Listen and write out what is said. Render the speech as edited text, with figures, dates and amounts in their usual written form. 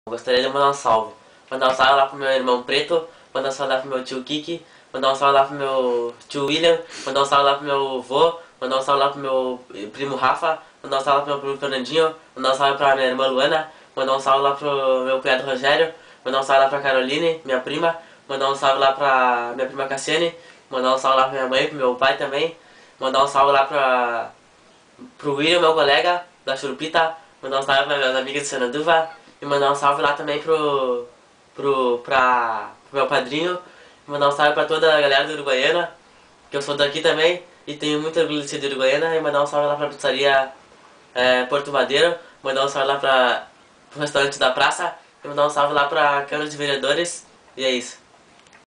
Gostaria de mandar um salve. Mandar um salve lá pro meu irmão Preto, mandar um salve lá pro meu tio Kiki, mandar um salve lá pro meu tio William, mandar um salve lá pro meu avô, mandar um salve lá pro meu primo Rafa, mandar um salve lá pro meu primo Fernandinho, mandar um salve pra minha irmã Luana, mandar um salve lá pro meu cunhado Rogério, mandar um salve lá pra Caroline, minha prima, mandar um salve lá pra minha prima Cassiane, mandar um salve lá pra minha mãe, pro meu pai também, mandar um salve lá pro William, meu colega da Churupita, mandar um salve para minhas amigas de Sananduva e mandar um salve lá também pro meu padrinho, e mandar um salve pra toda a galera do Uruguaiana, que eu sou daqui também e tenho muito orgulho de ser de Uruguaiana, e mandar um salve lá pra pizzaria Porto Madeiro, mandar um salve lá pro restaurante da praça e mandar um salve lá pra Câmara de Vereadores, e é isso.